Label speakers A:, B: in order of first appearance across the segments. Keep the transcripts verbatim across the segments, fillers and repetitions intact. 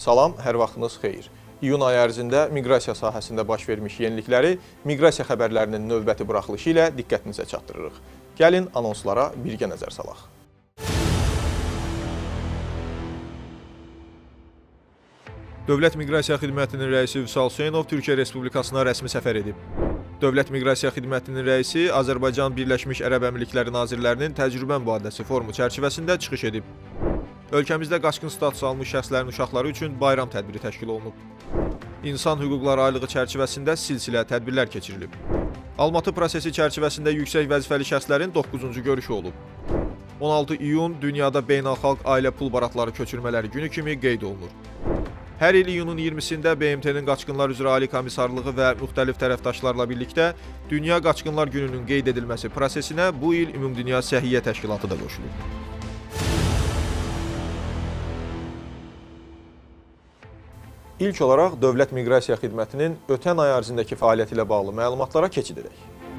A: Salam, hər vaxtınız xeyir. İyun ayı ərzində miqrasiya sahəsində baş vermiş yenilikləri miqrasiya xəbərlərinin növbəti buraxılışı ilə diqqətinizə çatdırırıq. Gəlin anonslara birgə nəzər salaq. Dövlət Miqrasiya Xidmətinin rəisi Vüsal Hüseynov Türkiyə Respublikasına rəsmi səfər edib. Dövlət Miqrasiya Xidmətinin rəisi Azərbaycan Birləşmiş Ərəb Əmirlikləri Nazirlərinin təcrübə mübadiləsi forumu çərçivəsində çıxış edib. Ölkəmizdə qaçqın statusu almış şəxslərin uşaqları üçün bayram tədbiri təşkil olunub. İnsan hüquqları aylığı çərçivəsində silsilə tədbirlər keçirilib. Almatı prosesi çərçivəsində yüksək vəzifəli şəxslərin doqquzuncu görüşü olub. on altı iyun dünyada beynəlxalq ailə pul baratları köçürmələri günü kimi qeyd olunur. Hər il iyunun iyirmisində B M T-nin Qaçqınlar üzrə Ali Komissarlığı və müxtəlif tərəfdaşlarla birlikdə Dünya Qaçqınlar Gününün qeyd edilməsi prosesinə bu il Ümumdünya Səhiyyə Təşkilatı da qoşulub. İlk olaraq Dövlət Miqrasiya Xidmətinin ötən ay ərzindəki fəaliyyəti ilə bağlı məlumatlara keçid edək.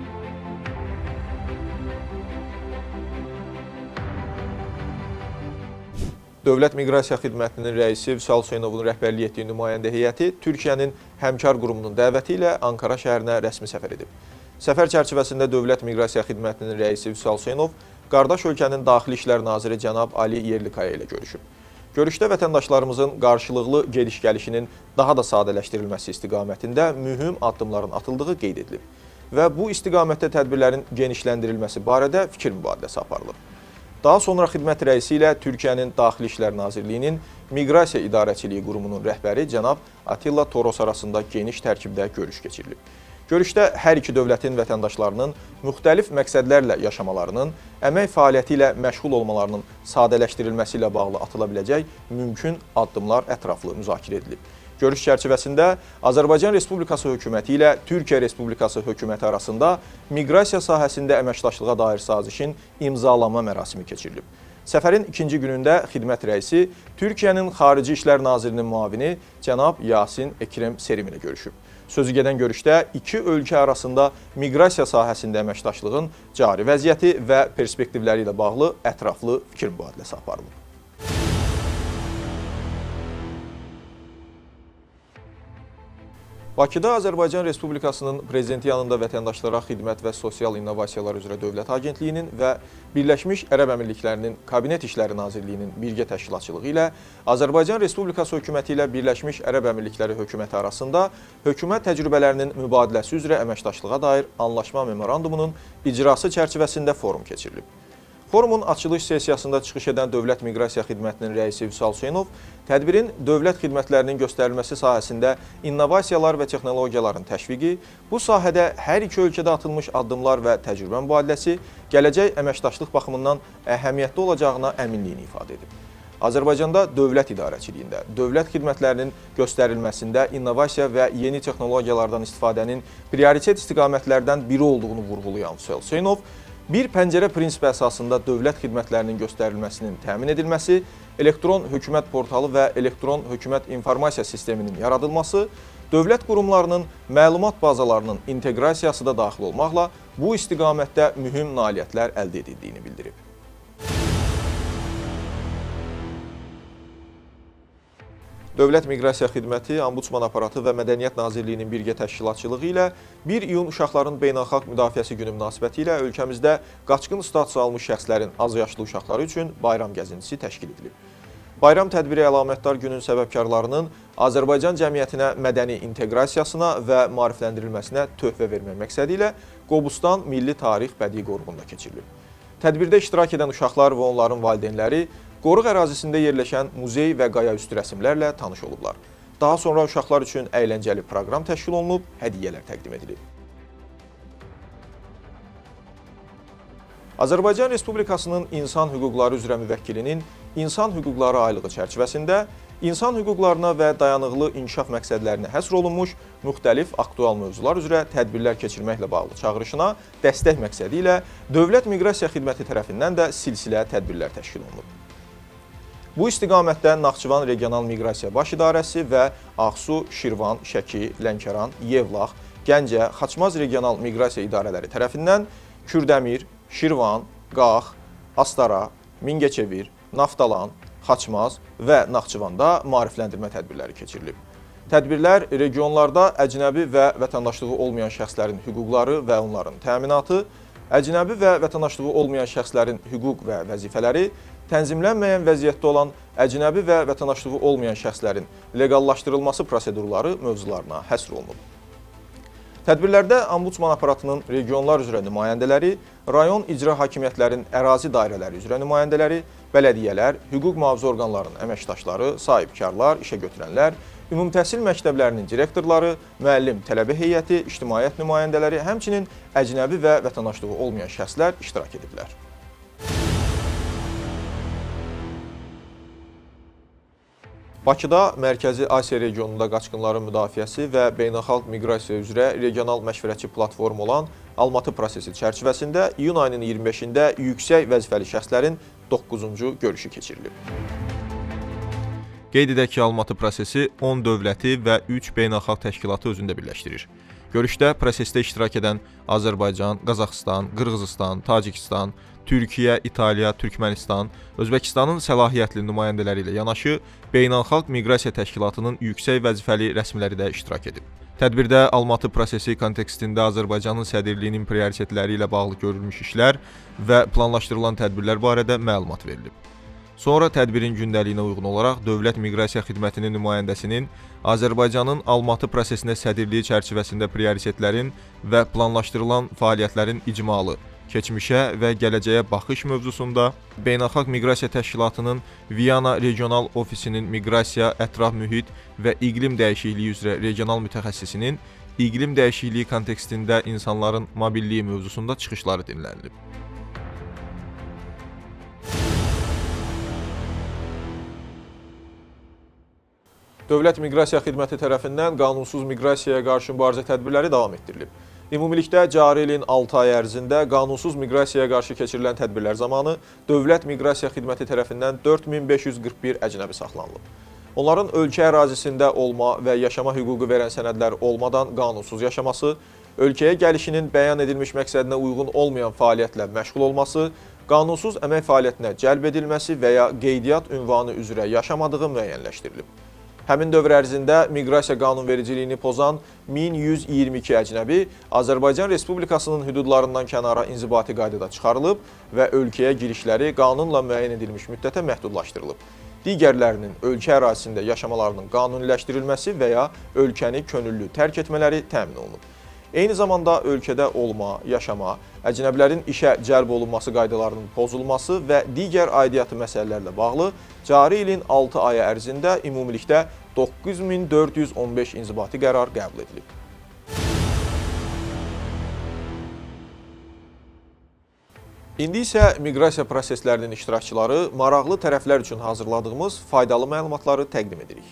A: Dövlət Miqrasiya Xidmətinin rəisi Vüsal Hüseynovun rəhbərlik etdiyi nümayəndə heyəti Türkiyənin Həmkar Qurumunun dəvəti ilə Ankara şəhərinə rəsmi səfər edib. Səfər çərçivəsində Dövlət Miqrasiya Xidmətinin rəisi Vüsal Hüseynov qardaş ölkənin Daxili İşlər Naziri cənab Ali Yerlikaya ilə görüşüb. Görüşdə vətəndaşlarımızın qarşılıqlı gediş-gəlişinin daha da sadələşdirilməsi istiqamətində mühüm addımların atıldığı qeyd edilib və bu istiqamətdə tədbirlərin genişləndirilməsi barədə fikir mübadiləsi aparılıb. Daha sonra xidmət rəisi ilə Türkiyənin Daxili İşlər Nazirliyinin Miqrasiya İdarəçiliyi Qurumunun rəhbəri cənab Atilla Toros arasında geniş tərkibdə görüş keçirilib. Görüşdə hər iki dövlətin vətəndaşlarının müxtəlif məqsədlərlə yaşamalarının, əmək fəaliyyəti ilə məşğul olmalarının sadələşdirilməsi ilə bağlı atıla biləcək mümkün addımlar ətraflı müzakirə edilib. Görüş çərçivəsində Azərbaycan Respublikası hökuməti ilə Türkiyə Respublikası hökuməti arasında miqrasiya sahəsində əməkdaşlığa dair sazişin imzalama mərasimi keçirilib. Səfərin ikinci günündə xidmət rəisi Türkiyənin Xarici İşlər Nazirinin müavini cənab Yasin Ekrem Serim ilə görüşüb. Sözü gedən görüşdə iki ölkə arasında miqrasiya sahəsində əməkdaşlığın cari vəziyyəti və perspektivləri ilə bağlı ətraflı fikir mübadiləsi aparılıb. Bakıda Azərbaycan Respublikasının Prezidenti yanında Vətəndaşlara Xidmət və Sosial İnnovasiyalar üzrə Dövlət Agentliyinin və Birləşmiş Ərəb Əmirliklərinin Kabinət İşləri Nazirliyinin birgə təşkilatçılığı ilə Azərbaycan Respublikası hökuməti ilə Birləşmiş Ərəb Əmirlikləri hökuməti arasında hökumət təcrübələrinin mübadiləsi üzrə əməkdaşlığa dair anlaşma memorandumunun icrası çərçivəsində forum keçirilib. Forumun açılış sessiyasında çıxış edən Dövlət Miqrasiya Xidmətinin rəisi Vüsal Hüseynov tədbirin dövlət xidmətlərinin göstərilməsi sahəsində innovasiyalar və texnologiyaların təşviqi, bu sahədə hər iki ölkədə atılmış addımlar və təcrübə mübadiləsi gələcək əməkdaşlıq baxımından əhəmiyyətli olacağına əminliyini ifadə edib. Azərbaycanda dövlət idarəçiliyində, dövlət xidmətlərinin göstərilməsində innovasiya və yeni texnologiyalardan istifadənin prioritet istiqamətlərdən biri olduğunu vurğulayan Vüsal Hüseynov, bir pəncərə prinsipi əsasında dövlət xidmətlərinin göstərilməsinin təmin edilməsi, elektron hökumət portalı və elektron hökumət informasiya sisteminin yaradılması, dövlət qurumlarının məlumat bazalarının inteqrasiyası da daxil olmaqla bu istiqamətdə mühüm nailiyyətlər əldə edildiyini bildirib. Dövlət Miqrasiya Xidməti, Ombudsman aparatı və Mədəniyyət Nazirliyinin birgə təşkilatçılığı ilə bir iyun Uşaqların Beynəlxalq Müdafiəsi Günü münasibəti ilə ölkəmizdə qaçqın statusu almış şəxslərin azyaşlı uşaqları üçün bayram gəzintisi təşkil edilib. Bayram tədbiri əlamətdar günün səbəbkarlarının Azərbaycan cəmiyyətinə mədəni inteqrasiyasına və maarifləndirilməsinə töhfə vermək məqsədi ilə Qobustan Milli Tarix Bədii Qoruğunda keçirilib. Tədbirdə iştirak edən uşaqlar və onların valideynləri qoruq ərazisində yerləşən muzey və qayaüstü rəsmlərlə tanış olublar. Daha sonra uşaqlar üçün əyləncəli proqram təşkil olunub, hədiyyələr təqdim edilib. Azərbaycan Respublikasının İnsan Hüquqları üzrə müvəkkilinin İnsan Hüquqları aylığı çərçivəsində insan hüquqlarına və dayanıqlı inkişaf məqsədlərinə həsr olunmuş müxtəlif aktual mövzular üzrə tədbirlər keçirməklə bağlı çağırışına dəstək məqsədi ilə Dövlət Miqrasiya Xidməti tərəfindən də silsilə tədbirlər təşkil olunub. Bu istiqamətdə Naxçıvan Regional Miqrasiya Baş İdarəsi və Ağsu, Şirvan, Şəki, Lənkəran, Yevlax, Gəncə, Xaçmaz Regional Miqrasiya İdarələri tərəfindən Kürdəmir, Şirvan, Qax, Astara, Mingəçevir, Naftalan, Xaçmaz və Naxçıvanda maarifləndirmə tədbirləri keçirilib. Tədbirlər regionlarda əcnəbi və vətəndaşlığı olmayan şəxslərin hüquqları və onların təminatı, əcnəbi və vətəndaşlığı olmayan şəxslərin hüquq və vəzifələri, tənzimlənməyən vəziyyətdə olan əcnəbi və vətəndaşlığı olmayan şəxslərin leqallaşdırılması prosedurları mövzularına həsr olunub. Tədbirlərdə Ombudsman aparatının regionlar üzrə nümayəndələri, rayon icra hakimiyyətlərin ərazi dairələri üzrə nümayəndələri, bələdiyyələr, hüquq mühafizə orqanlarının əməkdaşları, sahibkarlar, işə götürənlər, ümumi təhsil məktəblərinin direktorları, müəllim tələbə heyəti, ictimaiyyət nümayəndələri, həmçinin əcnəbi və vətəndaşlığı olmayan şəxslər iştirak ediblər. Bakıda Mərkəzi Asiya regionunda qaçqınların müdafiəsi və beynəlxalq miqrasiya üzrə regional məşvərətçi platform olan Almatı prosesi çərçivəsində iyun ayının iyirmi beşində yüksək vəzifəli şəxslərin doqquzuncu görüşü keçirilib. Qeyd edək ki, Almatı prosesi on dövləti və üç beynəlxalq təşkilatı özündə birləşdirir. Görüşdə prosesdə iştirak edən Azərbaycan, Qazaxıstan, Qırğızıstan, Tacikistan, Türkiyə, İtaliya, Türkmənistan, Özbəkistanın səlahiyyətli nümayəndələri ilə yanaşı, Beynəlxalq Miqrasiya Təşkilatının yüksək vəzifəli rəsmiləri də iştirak edib. Tədbirdə Almatı prosesi kontekstində Azərbaycanın sədrliyinin prioritetləri ilə bağlı görülmüş işlər və planlaşdırılan tədbirlər barədə məlumat verilib. Sonra tədbirin gündəliyinə uyğun olaraq Dövlət Miqrasiya Xidmətinin nümayəndəsinin Azərbaycanın Almatı prosesinə sədrliyi çərçivəsində prioritetlərin və planlaşdırılan fəaliyyətlərin icmalı, keçmişə və gələcəyə baxış mövzusunda Beynəlxalq Miqrasiya Təşkilatının Viyana Regional Ofisinin Miqrasiya, Ətraf Mühit və İqlim Dəyişikliyi üzrə regional mütəxəssisinin iqlim dəyişikliyi kontekstində insanların mobilliyi mövzusunda çıxışları dinlənilib. Dövlət Miqrasiya Xidməti tərəfindən qanunsuz miqrasiyaya qarşı mübarizə tədbirləri davam etdirilib. Ümumilikdə cari ilin altı ay ərzində qanunsuz miqrasiyaya qarşı keçirilən tədbirlər zamanı Dövlət Miqrasiya Xidməti tərəfindən dörd min beş yüz qırx bir əcnəbi saxlanılıb. Onların ölkə ərazisində olma və yaşama hüququ verən sənədlər olmadan qanunsuz yaşaması, ölkəyə gəlişinin bəyan edilmiş məqsədinə uyğun olmayan fəaliyyətlə məşğul olması, qanunsuz əmək fəaliyyətinə cəlb edilməsi və ya qeydiyyat ünvanı üzrə yaşamadığı müəyyənləşdirilib. Həmin dövr ərzində miqrasiya qanunvericiliyini pozan min yüz iyirmi iki əcnəbi Azərbaycan Respublikasının hüdudlarından kənara inzibati qaydada çıxarılıb və ölkəyə girişləri qanunla müəyyən edilmiş müddətə məhdudlaşdırılıb. Digərlərinin ölkə ərazisində yaşamalarının qanuniləşdirilməsi və ya ölkəni könüllü tərk etmələri təmin olunub. Eyni zamanda ölkədə olma, yaşama, əcnəbilərin işə cəlb olunması qaydalarının pozulması və digər aidiyyatı məsələlərlə bağlı cari ilin altı ayı ərzində ümumilikdə doqquz min dörd yüz on beş inzibati qərar qəbul edilib. İndi isə miqrasiya proseslərinin iştirakçıları maraqlı tərəflər üçün hazırladığımız faydalı məlumatları təqdim edirik.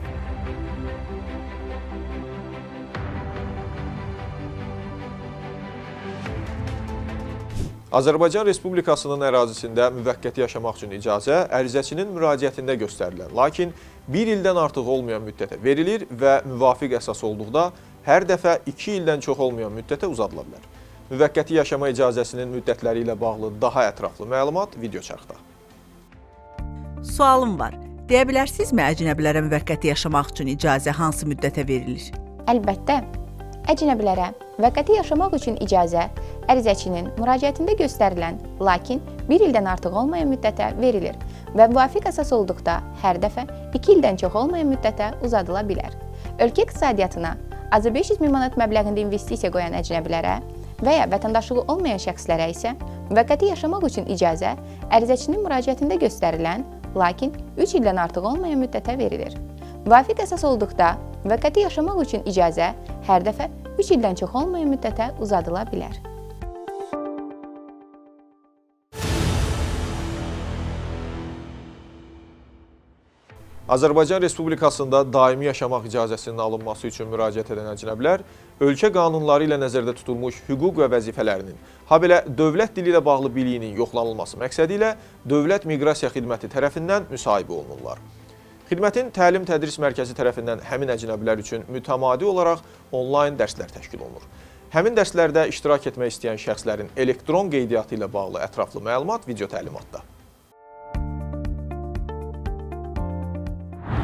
A: Azərbaycan Respublikasının ərazisində müvəqqəti yaşamaq üçün icazə ərizəçinin müraciətində göstərilən, lakin bir ildən artıq olmayan müddətə verilir və müvafiq əsas olduqda hər dəfə iki ildən çox olmayan müddətə uzadıla bilər. Müvəqqəti yaşama icazəsinin müddətləri ilə bağlı daha ətraflı məlumat video çarxda.
B: Sualım var. Deyə bilərsinizmi əcnəbilərə müvəqqəti yaşamaq üçün icazə hansı müddətə verilir?
C: Əlbəttə. Əcnəbilərə müvəqqəti yaşamaq üçün icazə ərizəçinin müraciətində göstərilən, lakin bir ildən artıq olmayan müddətə verilir və müvafiq əsas olduqda hər dəfə iki ildən çox olmayan müddətə uzadıla bilər. Ölkə iqtisadiyyatına azı beş yüz min manat məbləğində investisiya qoyan əcnəbilərə və ya vətəndaşlığı olmayan şəxslərə isə müvəqqəti yaşamaq üçün icazə ərizəçinin müraciətində göstərilən, lakin üç ildən artıq olmayan müddətə verilir. Müvafiq əsas olduqda müvəqqəti yaşamaq üçün icazə hər dəfə üç ildən çox olmayan müddətə uzadıla bilər.
A: Azərbaycan Respublikasında daimi yaşamaq icazəsinin alınması üçün müraciət edən əcnəbilər ölkə qanunları ilə nəzərdə tutulmuş hüquq və vəzifələrinin, habelə dövlət dili ilə bağlı biliyinin yoxlanılması məqsədi ilə Dövlət Miqrasiya Xidməti tərəfindən müsahibə olunurlar. Xidmətin təlim-tədris mərkəzi tərəfindən həmin əcnəbilər üçün mütəmadi olaraq onlayn dərslər təşkil olunur. Həmin dərslərdə iştirak etmək istəyən şəxslərin elektron qeydiyyatı ilə bağlı ətraflı məlumat video təlimatda.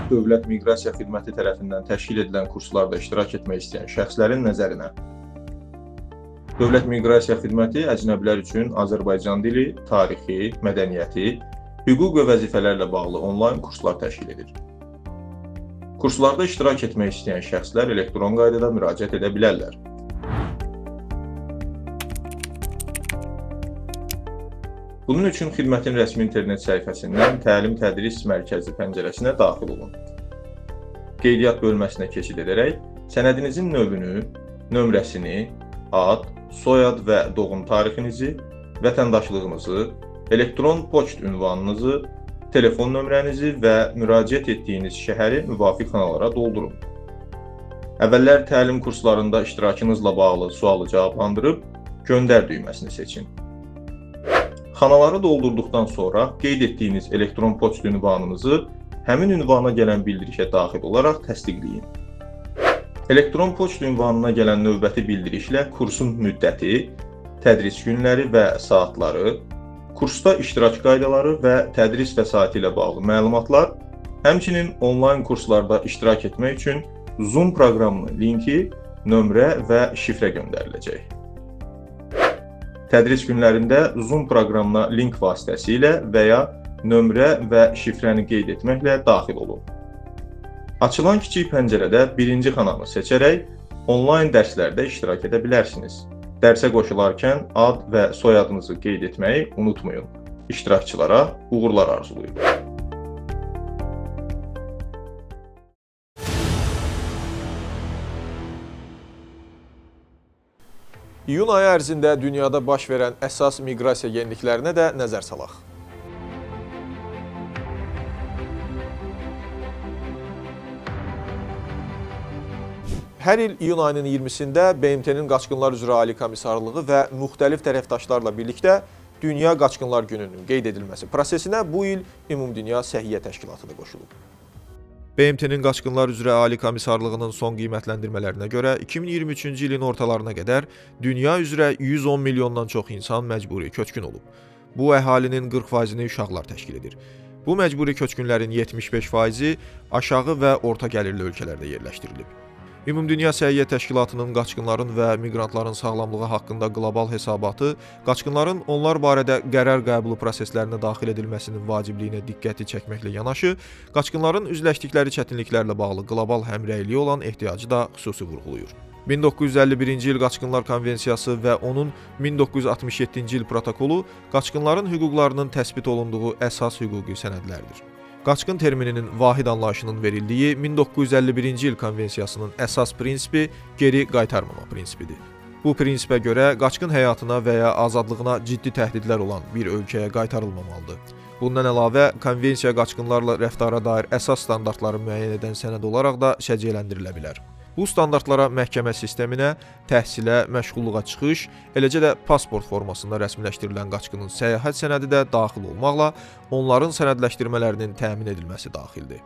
A: Dövlət Miqrasiya Xidməti tərəfindən təşkil edilən kurslarda iştirak etmək istəyən şəxslərin nəzərinə. Dövlət Miqrasiya Xidməti əcnəbilər üçün Azərbaycan dili, tarixi, mədəniyyəti, hüquq və vəzifələrlə bağlı onlayn kurslar təşkil edir. Kurslarda iştirak etmək istəyən şəxslər elektron qaydada müraciət edə bilərlər. Bunun üçün xidmətin rəsmi internet səhifəsindən Təlim-Tədris Mərkəzi pəncərəsinə daxil olun. Qeydiyyat bölməsinə keçid edərək sənədinizin növünü, nömrəsini, ad, soyad və doğum tarixinizi, vətəndaşlığınızı, elektron poçt ünvanınızı, telefon nömrənizi və müraciət etdiyiniz şəhəri müvafiq xanalara doldurun. Əvvəllər təlim kurslarında iştirakınızla bağlı sualı cavablandırıb, göndər düyməsini seçin. Xanaları doldurduqdan sonra qeyd etdiyiniz elektron poçt ünvanınızı həmin ünvana gələn bildirişə daxil olaraq təsdiqləyin. Elektron poçt ünvanına gələn növbəti bildirişlə kursun müddəti, tədris günləri və saatları, kursda iştirak qaydaları və tədris vəsaiti ilə bağlı məlumatlar, həmçinin onlayn kurslarda iştirak etmək üçün Zoom proqramının linki, nömrə və şifrə göndəriləcək. Tədris günlərində Zoom proqramına link vasitəsilə və ya nömrə və şifrəni qeyd etməklə daxil olun. Açılan kiçik pəncərədə birinci xananı seçərək onlayn dərslərdə iştirak edə bilərsiniz. Dərsə qoşularkən ad və soyadınızı qeyd etməyi unutmayın. İştirakçılara uğurlar arzulayın. İyun ayı ərzində dünyada baş verən əsas miqrasiya yeniliklərinə də nəzər salaq. Hər il iyun ayının iyirmisində B M T-nin Qaçqınlar üzrə Ali Komissarlığı və müxtəlif tərəfdaşlarla birlikdə Dünya Qaçqınlar Gününün qeyd edilməsi prosesinə bu il Ümumdünya Səhiyyə Təşkilatı da qoşulub. B M T-nin Qaçqınlar üzrə Ali Komissarlığının son qiymətləndirmələrinə görə iki min iyirmi üçüncü ilin ortalarına qədər dünya üzrə yüz on milyondan çox insan məcburi köçkün olub. Bu əhalinin qırx faizini uşaqlar təşkil edir. Bu məcburi köçkünlərin yetmiş beş faizi aşağı və orta gəlirli ölkələrdə yerləşdirilib. Ümumdünya Səhiyyə Təşkilatının qaçqınların və miqrantların sağlamlığı haqqında qlobal hesabatı, qaçqınların onlar barədə qərar qəbulu proseslərinə daxil edilməsinin vacibliyinə diqqəti çəkməklə yanaşı, qaçqınların üzləşdikləri çətinliklərlə bağlı qlobal həmrəyliyə olan ehtiyacı da xüsusi vurğulayır. min doqquz yüz əlli birinci il Qaçqınlar Konvensiyası və onun min doqquz yüz altmış yeddinci il protokolu qaçqınların hüquqlarının təsbit olunduğu əsas hüquqi sənədlərdir. Qaçqın termininin vahid anlayışının verildiyi min doqquz yüz əlli birinci il konvensiyasının əsas prinsipi geri qaytarmama prinsipidir. Bu prinsipə görə qaçqın həyatına və ya azadlığına ciddi təhdidlər olan bir ölkəyə qaytarılmamalıdır. Bundan əlavə, konvensiya qaçqınlarla rəftara dair əsas standartları müəyyən edən sənəd olaraq da şəcərləndirilə bilər. Bu standartlara məhkəmə sisteminə, təhsilə, məşğulluğa çıxış, eləcə də pasport formasında rəsmiləşdirilən qaçqının səyahət sənədi də daxil olmaqla onların sənədləşdirmələrinin təmin edilməsi daxildir.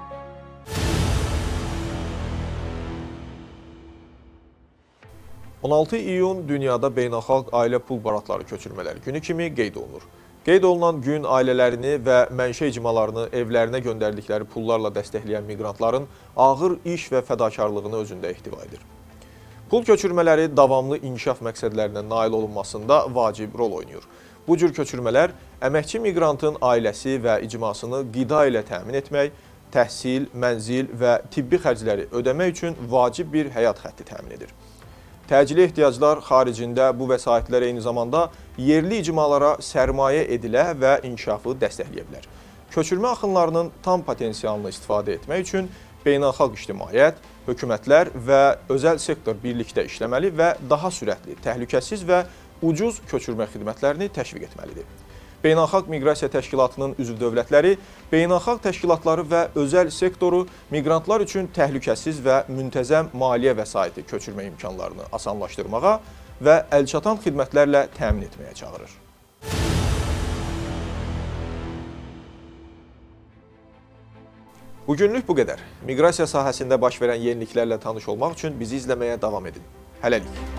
A: on altı iyun dünyada beynəlxalq ailə pul baratları köçürmələri günü kimi qeyd olunur. Qeyd olunan gün ailələrini və mənşə icmalarını evlərinə göndərdikləri pullarla dəstəkləyən miqrantların ağır iş və fədakarlığını özündə ehtiva edir. Pul köçürmələri davamlı inkişaf məqsədlərinə nail olunmasında vacib rol oynayır. Bu cür köçürmələr əməkçi miqrantın ailəsi və icmasını qida ilə təmin etmək, təhsil, mənzil və tibbi xərcləri ödəmək üçün vacib bir həyat xətti təmin edir. Təcili ehtiyaclar xaricində bu vəsaitlər eyni zamanda yerli icmalara sərmayə edilə və inkişafı dəstəkləyə bilər. Köçürmə axınlarının tam potensialını istifadə etmək üçün beynəlxalq ictimaiyyət, hökumətlər və özəl sektor birlikdə işləməli və daha sürətli, təhlükəsiz və ucuz köçürmə xidmətlərini təşviq etməlidir. Beynəlxalq Miqrasiya Təşkilatının üzv dövlətləri, beynəlxalq təşkilatları və özəl sektoru miqrantlar üçün təhlükəsiz və müntəzəm maliyyə vəsaiti köçürmə imkanlarını asanlaşdırmağa və əlçatan xidmətlərlə təmin etməyə çağırır. Bugünlük bu qədər. Miqrasiya sahəsində baş verən yeniliklərlə tanış olmaq üçün bizi izləməyə davam edin. Hələlik.